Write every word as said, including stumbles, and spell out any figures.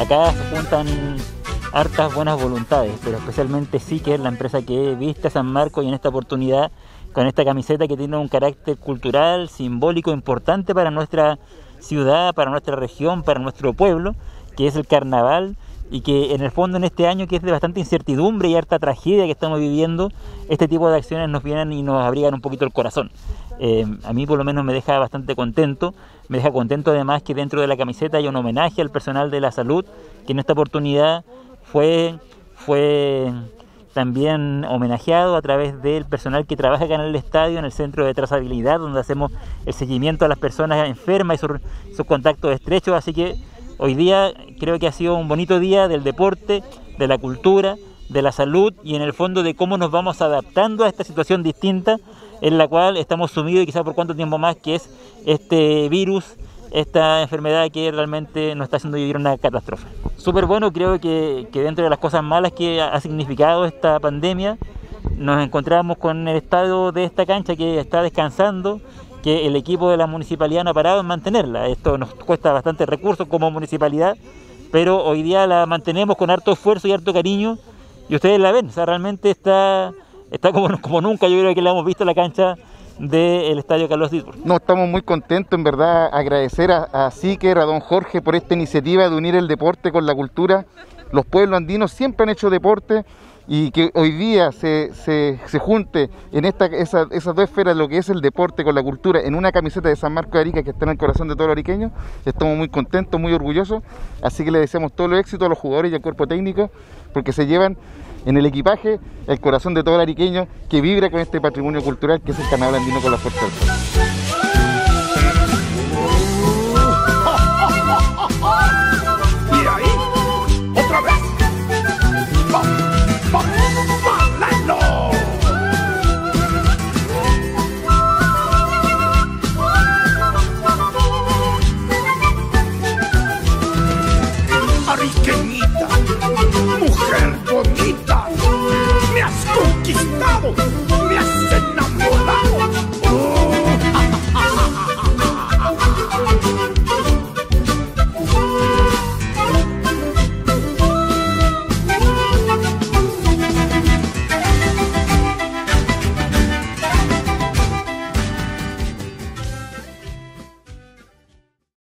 acá se juntan hartas buenas voluntades, pero especialmente sí que es la empresa que viste a San Marcos y en esta oportunidad con esta camiseta que tiene un carácter cultural, simbólico, importante para nuestra ciudad, para nuestra región, para nuestro pueblo, que es el carnaval, y que en el fondo en este año que es de bastante incertidumbre y harta tragedia que estamos viviendo, este tipo de acciones nos vienen y nos abrigan un poquito el corazón. Eh, a mí por lo menos me deja bastante contento, me deja contento además que dentro de la camiseta hay un homenaje al personal de la salud, que en esta oportunidad fue, fue también homenajeado a través del personal que trabaja acá en el estadio, en el centro de trazabilidad, donde hacemos el seguimiento a las personas enfermas y sus, sus contactos estrechos, así que hoy día creo que ha sido un bonito día del deporte, de la cultura, de la salud y en el fondo de cómo nos vamos adaptando a esta situación distinta en la cual estamos sumidos y quizás por cuánto tiempo más, que es este virus, esta enfermedad que realmente nos está haciendo vivir una catástrofe. Súper bueno, creo que, que dentro de las cosas malas que ha significado esta pandemia, nos encontramos con el estado de esta cancha que está descansando, que el equipo de la municipalidad no ha parado en mantenerla. Esto nos cuesta bastante recursos como municipalidad, pero hoy día la mantenemos con harto esfuerzo y harto cariño, y ustedes la ven, o sea, realmente está, está como, como nunca yo creo que la hemos visto en la cancha del Estadio Carlos Ditburg. No, estamos muy contentos, en verdad, agradecer a, a Siker, a don Jorge por esta iniciativa de unir el deporte con la cultura. Los pueblos andinos siempre han hecho deporte y que hoy día se, se, se junte en esta, esa, esas dos esferas, lo que es el deporte con la cultura, en una camiseta de San Marcos de Arica que está en el corazón de todos los ariqueños. Estamos muy contentos, muy orgullosos, así que le deseamos todo el éxito a los jugadores y al cuerpo técnico, porque se llevan en el equipaje el corazón de todo el ariqueño que vibra con este patrimonio cultural que es el carnaval andino con la fuerza del sol.